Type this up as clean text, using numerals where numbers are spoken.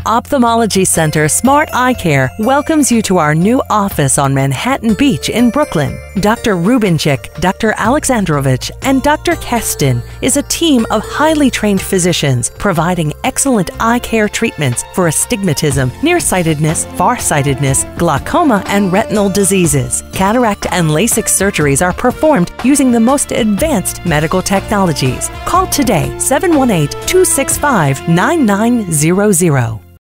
Ophthalmology Center Smart Eye Care welcomes you to our new office on Manhattan Beach in Brooklyn. Dr. Rubinchik, Dr. Alexandrovich, and Dr. Kestin is a team of highly trained physicians providing excellent eye care treatments for astigmatism, nearsightedness, farsightedness, glaucoma, and retinal diseases. Cataract and LASIK surgeries are performed using the most advanced medical technologies. Call today 718-265-9900.